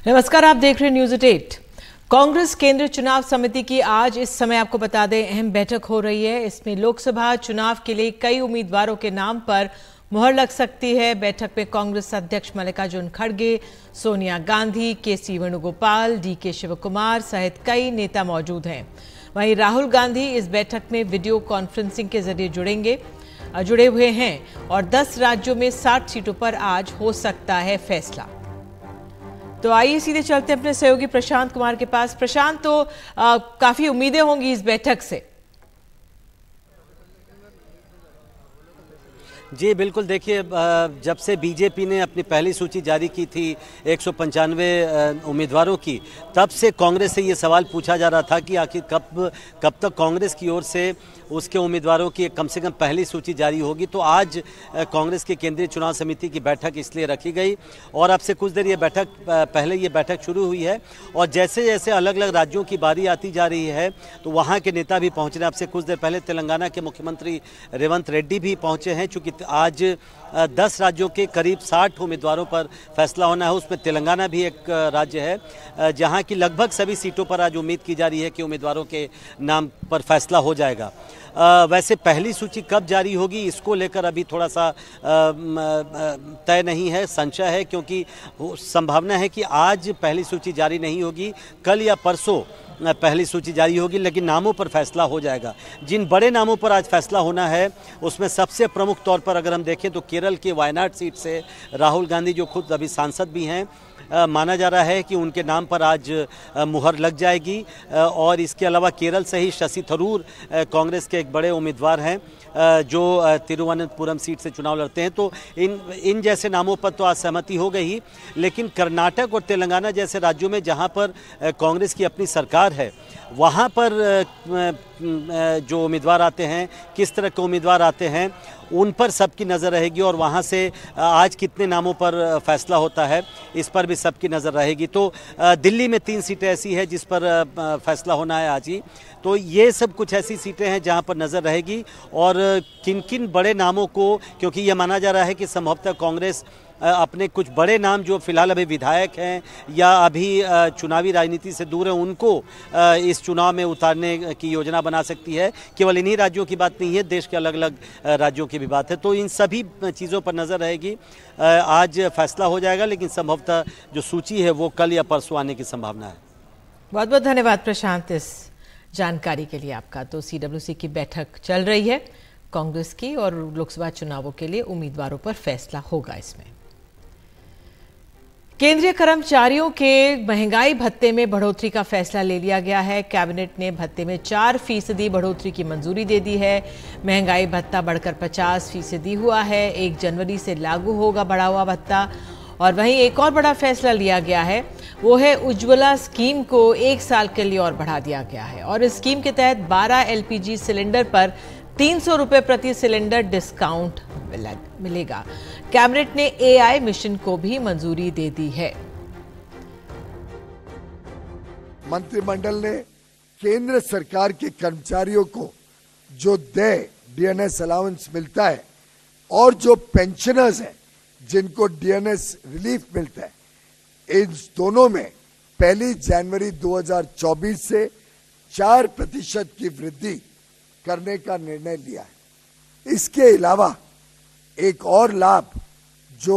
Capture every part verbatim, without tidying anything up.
नमस्कार, आप देख रहे हैं न्यूज़ एट। कांग्रेस केंद्रीय चुनाव समिति की आज इस समय आपको बता दें अहम बैठक हो रही है। इसमें लोकसभा चुनाव के लिए कई उम्मीदवारों के नाम पर मुहर लग सकती है। बैठक में कांग्रेस अध्यक्ष मल्लिकार्जुन खड़गे, सोनिया गांधी, के सी वेणुगोपाल, डी के शिवकुमार सहित कई नेता मौजूद हैं। वहीं राहुल गांधी इस बैठक में वीडियो कॉन्फ्रेंसिंग के जरिए जुड़ेंगे जुड़े हुए हैं और दस राज्यों में साठ सीटों पर आज हो सकता है फैसला। तो आइए सीधे चलते हैं अपने सहयोगी प्रशांत कुमार के पास। प्रशांत, तो आ, काफी उम्मीदें होंगी इस बैठक से। जी बिल्कुल, देखिए जब से बीजेपी ने अपनी पहली सूची जारी की थी एक सौ पंचानवे उम्मीदवारों की, तब से कांग्रेस से ये सवाल पूछा जा रहा था कि आखिर कब कब तक कांग्रेस की ओर से उसके उम्मीदवारों की कम से कम पहली सूची जारी होगी। तो आज कांग्रेस की केंद्रीय चुनाव समिति की बैठक इसलिए रखी गई और अब से कुछ देर ये बैठक पहले ये बैठक शुरू हुई है और जैसे जैसे अलग अलग राज्यों की बारी आती जा रही है तो वहाँ के नेता भी पहुँच रहे हैं। अब से कुछ देर पहले तेलंगाना के मुख्यमंत्री रेवंत रेड्डी भी पहुँचे हैं। चूँकि आज दस राज्यों के करीब साठ उम्मीदवारों पर फैसला होना है, उसमें तेलंगाना भी एक राज्य है जहां की लगभग सभी सीटों पर आज उम्मीद की जा रही है कि उम्मीदवारों के नाम पर फैसला हो जाएगा। आ, वैसे पहली सूची कब जारी होगी इसको लेकर अभी थोड़ा सा तय नहीं है, संशय है, क्योंकि संभावना है कि आज पहली सूची जारी नहीं होगी, कल या परसों पहली सूची जारी होगी, लेकिन नामों पर फैसला हो जाएगा। जिन बड़े नामों पर आज फैसला होना है उसमें सबसे प्रमुख तौर पर अगर हम देखें तो केरल के वायनाड सीट से राहुल गांधी, जो खुद अभी सांसद भी हैं, आ, माना जा रहा है कि उनके नाम पर आज आ, मुहर लग जाएगी। आ, और इसके अलावा केरल से ही शशि थरूर कांग्रेस के एक बड़े उम्मीदवार हैं जो तिरुवनंतपुरम सीट से चुनाव लड़ते हैं। तो इन इन जैसे नामों पर तो आज सहमति हो गई, लेकिन कर्नाटक और तेलंगाना जैसे राज्यों में जहां पर कांग्रेस की अपनी सरकार है वहां पर जो उम्मीदवार आते हैं, किस तरह के उम्मीदवार आते हैं, उन पर सबकी नज़र रहेगी और वहां से आज कितने नामों पर फैसला होता है इस पर भी सबकी नज़र रहेगी। तो दिल्ली में तीन सीटें ऐसी है जिस पर फैसला होना है आज ही। तो ये सब कुछ ऐसी सीटें हैं जहां पर नज़र रहेगी और किन किन बड़े नामों को, क्योंकि ये माना जा रहा है कि संभवतः कांग्रेस अपने कुछ बड़े नाम जो फिलहाल अभी विधायक हैं या अभी चुनावी राजनीति से दूर हैं उनको इस चुनाव में उतारने की योजना बना सकती है। केवल इन्हीं राज्यों की बात नहीं है, देश के अलग अलग राज्यों की भी बात है। तो इन सभी चीज़ों पर नज़र रहेगी। आज फैसला हो जाएगा, लेकिन संभवतः जो सूची है वो कल या परसों आने की संभावना है। बहुत बहुत धन्यवाद प्रशांत इस जानकारी के लिए आपका। तो सी डब्ल्यू सी की बैठक चल रही है कांग्रेस की और लोकसभा चुनावों के लिए उम्मीदवारों पर फैसला होगा। इसमें केंद्रीय कर्मचारियों के महंगाई भत्ते में बढ़ोतरी का फैसला ले लिया गया है। कैबिनेट ने भत्ते में चार फीसदी बढ़ोतरी की मंजूरी दे दी है। महंगाई भत्ता बढ़कर पचास फीसदी हुआ है। एक जनवरी से लागू होगा बढ़ा हुआ भत्ता। और वहीं एक और बड़ा फैसला लिया गया है, वो है उज्ज्वला स्कीम को एक साल के लिए और बढ़ा दिया गया है और इस स्कीम के तहत बारह एल पी जी सिलेंडर पर तीन सौ रुपए प्रति सिलेंडर डिस्काउंट मिलेगा। कैबिनेट ने ए आई मिशन को भी मंजूरी दे दी है। मंत्रिमंडल ने केंद्र सरकार के कर्मचारियों को जो दे डी एन एस अलाउंस मिलता है और जो पेंशनर्स हैं जिनको डी एन एस रिलीफ मिलता है, इन दोनों में पहली जनवरी दो हज़ार चौबीस से चार प्रतिशत की वृद्धि करने का निर्णय लिया है। इसके अलावा एक और लाभ जो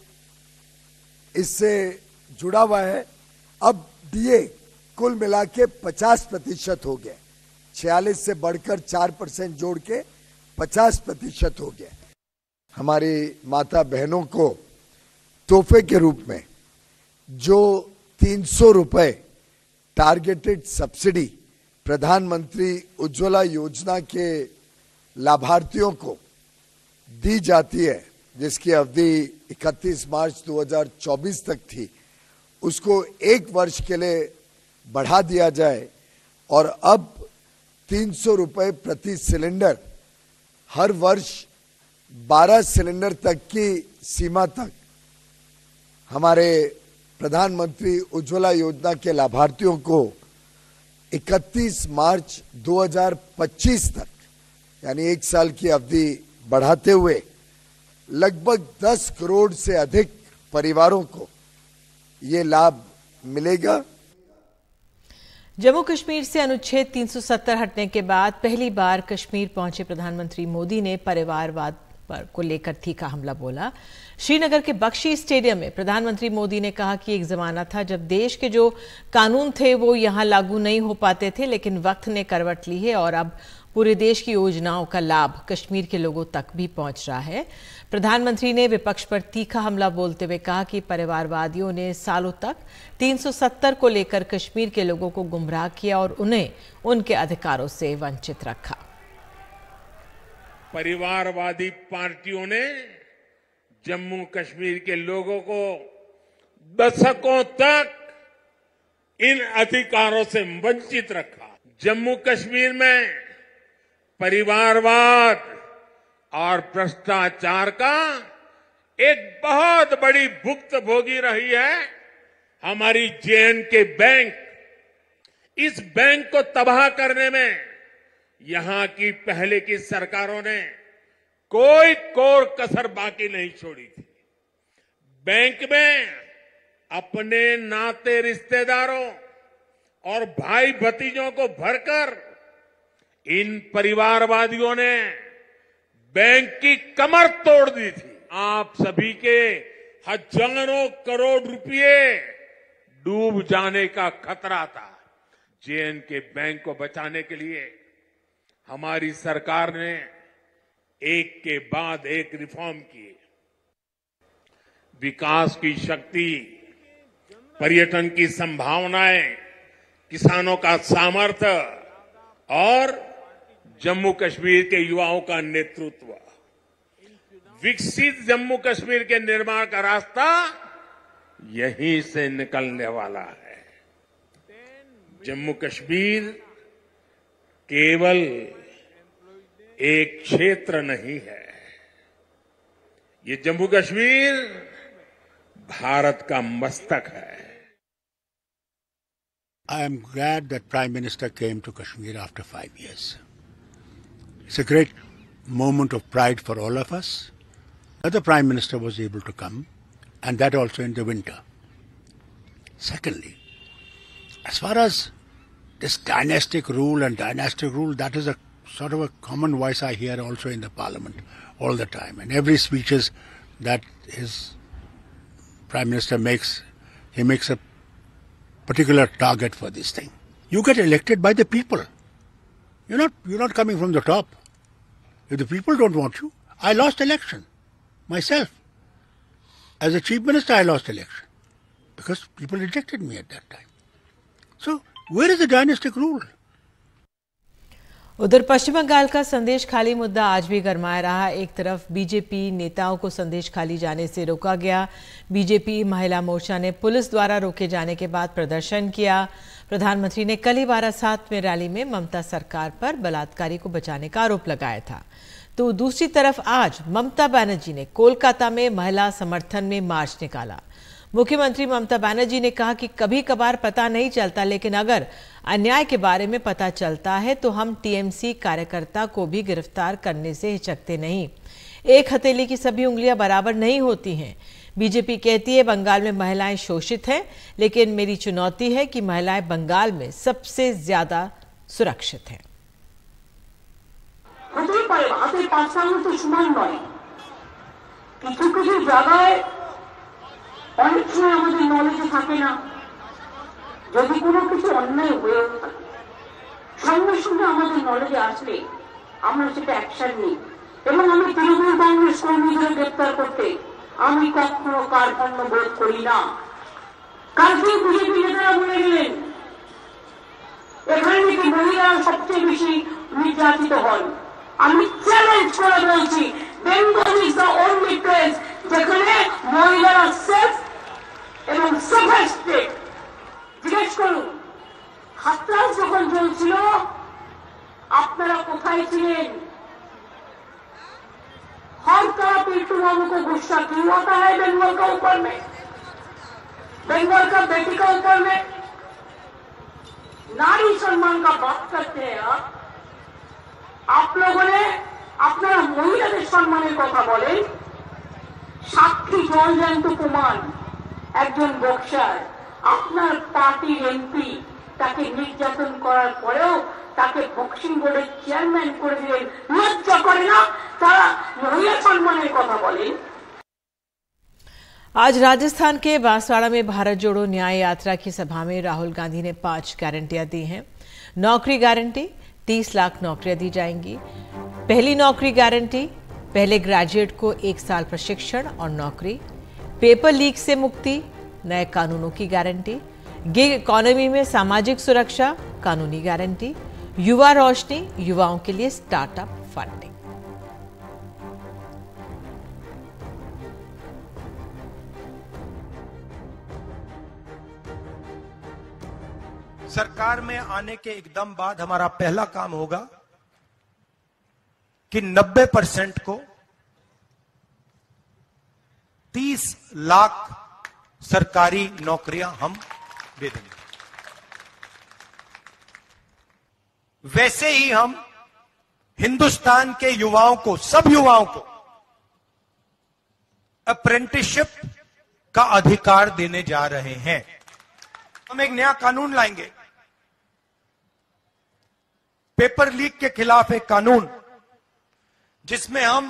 इससे जुड़ा हुआ है, अब डीए कुल मिला के पचास प्रतिशत हो गया, छियालीस से बढ़कर चार परसेंट जोड़ के पचास प्रतिशत हो गया। हमारी माता बहनों को तोहफे के रूप में जो तीन सौ रुपए टारगेटेड सब्सिडी प्रधानमंत्री उज्ज्वला योजना के लाभार्थियों को दी जाती है, जिसकी अवधि इकतीस मार्च दो हज़ार चौबीस तक थी, उसको एक वर्ष के लिए बढ़ा दिया जाए और अब तीन सौ रुपए प्रति सिलेंडर हर वर्ष बारह सिलेंडर तक की सीमा तक हमारे प्रधानमंत्री उज्ज्वला योजना के लाभार्थियों को इकतीस मार्च दो हज़ार पच्चीस तक, यानी एक साल की अवधि बढ़ाते हुए लगभग दस करोड़ से अधिक परिवारों को ये लाभ मिलेगा। जम्मू कश्मीर से अनुच्छेद तीन सौ सत्तर हटने के बाद पहली बार कश्मीर पहुंचे प्रधानमंत्री मोदी ने परिवारवाद पर को लेकर तीखा हमला बोला। श्रीनगर के बख्शी स्टेडियम में प्रधानमंत्री मोदी ने कहा कि एक जमाना था जब देश के जो कानून थे वो यहां लागू नहीं हो पाते थे, लेकिन वक्त ने करवट ली है और अब पूरे देश की योजनाओं का लाभ कश्मीर के लोगों तक भी पहुंच रहा है। प्रधानमंत्री ने विपक्ष पर तीखा हमला बोलते हुए कहा कि परिवारवादियों ने सालों तक तीन सौ सत्तर को लेकर कश्मीर के लोगों को गुमराह किया और उन्हें उनके अधिकारों से वंचित रखा। परिवारवादी पार्टियों ने जम्मू कश्मीर के लोगों को दशकों तक इन अधिकारों से वंचित रखा। जम्मू कश्मीर में परिवारवाद और भ्रष्टाचार का एक बहुत बड़ी भुक्तभोगी रही है हमारी जे एंड के बैंक। इस बैंक को तबाह करने में यहां की पहले की सरकारों ने कोई कोर कसर बाकी नहीं छोड़ी थी। बैंक में अपने नाते रिश्तेदारों और भाई भतीजों को भरकर इन परिवारवादियों ने बैंक की कमर तोड़ दी थी। आप सभी के हजारों करोड़ रुपए डूब जाने का खतरा था। जे एंड के बैंक को बचाने के लिए हमारी सरकार ने एक के बाद एक रिफॉर्म किए। विकास की शक्ति, पर्यटन की संभावनाएं, किसानों का सामर्थ्य और जम्मू कश्मीर के युवाओं का नेतृत्व, विकसित जम्मू कश्मीर के निर्माण का रास्ता यहीं से निकलने वाला है। जम्मू कश्मीर केवल एक क्षेत्र नहीं है, ये जम्मू कश्मीर भारत का मस्तक है। I am glad that Prime Minister came to Kashmir after five years. It's a great moment of pride for all of us that the Prime Minister was able to come, and that also in the winter. Secondly, as far as this dynastic rule and dynastic rule, that is a sort of a common voice I hear also in the Parliament all the time. And every speeches that his Prime Minister makes, he makes a particular target for this thing. You get elected by the people. You're not, you're not coming from the top. If the people don't want you, I lost election myself. As a chief minister, I lost election because people rejected me at that time. So, where is the dynastic rule? उधर पश्चिम बंगाल का संदेश खाली मुद्दा आज भी गरमाया रहा। एक तरफ बीजेपी नेताओं को संदेश खाली जाने से रोका गया। बीजेपी महिला मोर्चा ने पुलिस द्वारा रोके जाने के बाद प्रदर्शन किया। प्रधानमंत्री ने कल ही वारासात में रैली में ममता सरकार पर बलात्कारी को बचाने का आरोप लगाया था। तो दूसरी तरफ आज ममता बनर्जी ने कोलकाता में महिला समर्थन में मार्च निकाला। मुख्यमंत्री ममता बनर्जी ने कहा कि कभी कभार पता नहीं चलता, लेकिन अगर अन्याय के बारे में पता चलता है तो हम टीएमसी कार्यकर्ता को भी गिरफ्तार करने से हिचकते नहीं। एक हथेली की सभी उंगलियां बराबर नहीं होती हैं। बीजेपी कहती है बंगाल में महिलाएं शोषित हैं, लेकिन मेरी चुनौती है कि महिलाएं बंगाल में सबसे ज्यादा सुरक्षित हैं। অনেক সময় আমাদের নলেজে থাকে না, যদি কোনো কিছু অন্যায় হয়ে থাকে সঙ্গে সঙ্গে আমাদের নলেজে আসলে আমরা সেটা অ্যাকশন নিই। এবং আমি তৃণমূল কংগ্রেস কর্মীদের গ্রেপ্তার করতে আমি কখনো কার্পণ্য বোধ করি না। কালকে বিজেপি নেতারা বলে গেলেন এখানে নাকি মহিলারা সবচেয়ে বেশি নির্যাতিত হন। আমি চ্যালেঞ্জ করে বলছি Bengal is the only place যেখানে মহিলারা সেফ এবং সোফিস্টিকেটেড। জিজ্ঞেস করুন হাতরাস যখন চলছিল আপনারা কোথায় ছিলেন? हर तरफ पिंटू बाबू को गुस्सा क्यों आता है बंगाल का ऊपर में, बंगाल का बेटी का ऊपर में? नारी सम्मान का बात करते हैं आप आप लोगों ने আপনারা মহিলাদের সম্মানের কথা বলেন। সাক্ষী জলজান্ত প্রমাণ একজন বক্সার আপনার পার্টির এমপি তাকে নির্যাতন করার পরেও তাকে বক্সিং বোর্ডের চেয়ারম্যান করে দিলেন। লজ্জা করে না? তারা মহিলা সম্মানের কথা বলেন। आज राजस्थान के बांसवाड़ा में भारत जोड़ो न्याय यात्रा की सभा में राहुल गांधी ने पांच गारंटियां दी हैं। नौकरी गारंटी, तीस लाख नौकरियां दी जाएंगी। पहली नौकरी गारंटी, पहले ग्रेजुएट को एक साल प्रशिक्षण और नौकरी। पेपर लीक से मुक्ति, नए कानूनों की गारंटी। गिग इकोनॉमी में सामाजिक सुरक्षा, कानूनी गारंटी। युवा रोशनी, युवाओं के लिए स्टार्टअप फंडिंग। सरकार में आने के एकदम बाद हमारा पहला काम होगा कि नब्बे परसेंट को तीस लाख सरकारी नौकरियां हम दे देंगे। वैसे ही हम हिंदुस्तान के युवाओं को, सब युवाओं को अप्रेंटिसशिप का अधिकार देने जा रहे हैं। हम एक नया कानून लाएंगे, पेपर लीक के खिलाफ एक कानून, जिसमें हम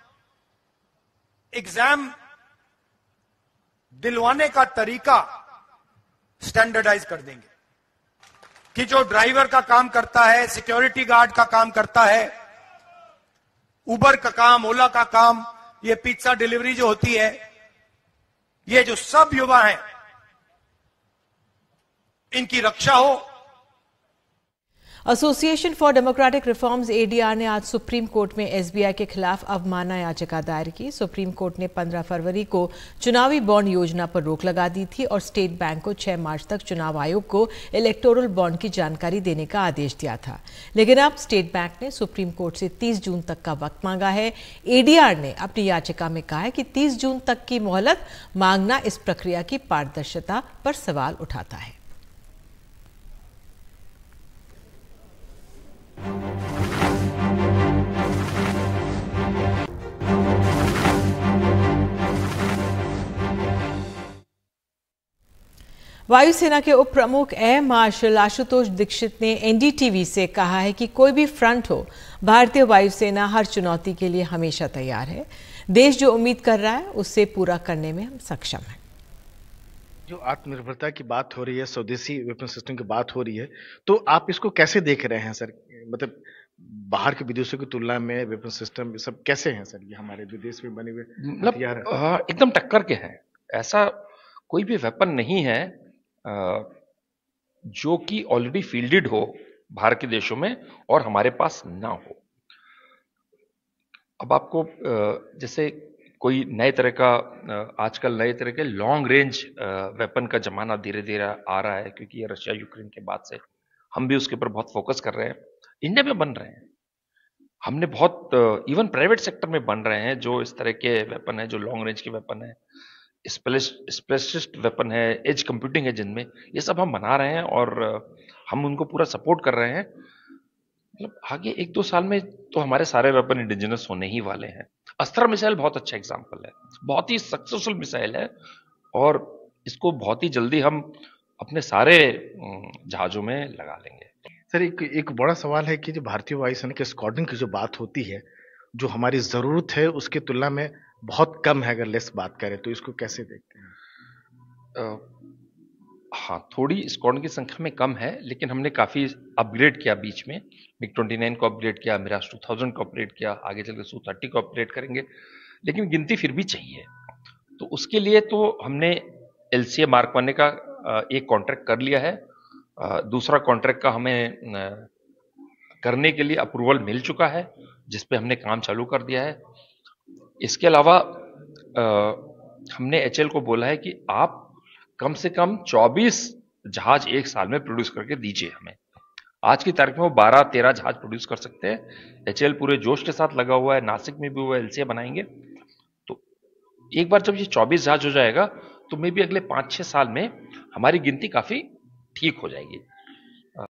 एग्जाम दिलवाने का तरीका स्टैंडर्डाइज कर देंगे कि जो ड्राइवर का काम करता है, सिक्योरिटी गार्ड का काम करता है, उबर का काम, ओला का काम, ये पिज्जा डिलीवरी जो होती है, ये जो सब युवा हैं, इनकी रक्षा हो। Association for Democratic Reforms ADR ने आज सुप्रीम कोर्ट में एसबीआई के खिलाफ अवमानना याचिका दायर की। सुप्रीम कोर्ट ने पंद्रह फरवरी को चुनावी बॉन्ड योजना पर रोक लगा दी थी और स्टेट बैंक को छह मार्च तक चुनाव आयोग को इलेक्टोरल बॉन्ड की जानकारी देने का आदेश दिया था। लेकिन अब स्टेट बैंक ने सुप्रीम कोर्ट से तीस जून तक का वक्त मांगा है। एडीआर ने अपनी याचिका में कहा है कि तीस जून तक की मोहलत मांगना इस प्रक्रिया की पारदर्शिता पर सवाल उठाता है। वायुसेना के उप प्रमुख एयर मार्शल आशुतोष दीक्षित ने एनडीटीवी से कहा है कि कोई भी फ्रंट हो, भारतीय वायुसेना हर चुनौती के लिए हमेशा तैयार है। देश जो उम्मीद कर रहा है उससे पूरा करने में हम सक्षम हैं। जो आत्मनिर्भरता की बात हो रही है, स्वदेशी वेपन सिस्टम की बात हो रही है, तो आप इसको कैसे देख रहे हैं सर? मतलब बाहर के विदेशों की तुलना में वेपन सिस्टम सब कैसे हैं सर? ये हमारे विदेश में बने हुए हथियार मतलब एकदम टक्कर के हैं। ऐसा कोई भी वेपन नहीं है जो कि ऑलरेडी फील्डेड हो बाहर के देशों में और हमारे पास ना हो। अब आपको जैसे कोई नए तरह का, आजकल नए तरह के लॉन्ग रेंज वेपन का जमाना धीरे धीरे आ रहा है, क्योंकि ये रशिया यूक्रेन के बाद से हम भी उसके ऊपर बहुत फोकस कर रहे हैं। इंडिया में बन रहे हैं, हमने बहुत इवन प्राइवेट सेक्टर में बन रहे हैं जो इस तरह के वेपन है, जो लॉन्ग रेंज के वेपन है, स्पेशलिस्ट वेपन है, एज कंप्यूटिंग है, जिनमें ये सब हम बना रहे हैं और हम उनको पूरा सपोर्ट कर रहे हैं। मतलब आगे एक दो साल में तो हमारे सारे वेपन इंडिजिनस होने ही वाले हैं। अस्त्र मिसाइल बहुत अच्छा एग्जांपल है, बहुत ही सक्सेसफुल मिसाइल है और इसको बहुत ही जल्दी हम अपने सारे जहाजों में लगा लेंगे। सर एक एक बड़ा सवाल है कि जो भारतीय वायुसेना के स्क्वाड्रन की जो बात होती है, जो हमारी जरूरत है उसकी तुलना में बहुत कम है, अगर लेस बात करें तो इसको कैसे देखते हैं? आ, हाँ, थोड़ी स्क्वाड्रन की संख्या में कम है, लेकिन हमने काफी अपग्रेड किया बीच में। मिग ट्वेंटी नाइन को अपग्रेड किया, मिराज टू थाउजेंड को अपग्रेड किया, आगे चलकर सू थर्टी को अपग्रेड करेंगे, लेकिन गिनती फिर भी चाहिए। तो उसके लिए तो हमने एलसीए मार्क वन का एक कॉन्ट्रैक्ट कर लिया है, दूसरा कॉन्ट्रैक्ट का हमें करने के लिए अप्रूवल मिल चुका है, जिसपे हमने काम चालू कर दिया है। इसके अलावा हमने एचएल को बोला है कि आप कम से कम चौबीस जहाज एक साल में प्रोड्यूस करके दीजिए हमें। आज की तारीख में वो बारह तेरह जहाज प्रोड्यूस कर सकते हैं। एचएल पूरे जोश के साथ लगा हुआ है, नासिक में भी वो एलसीए बनाएंगे। तो एक बार जब ये चौबीस जहाज हो जाएगा तो मे भी अगले पांच छह साल में हमारी गिनती काफी ठीक हो जाएगी।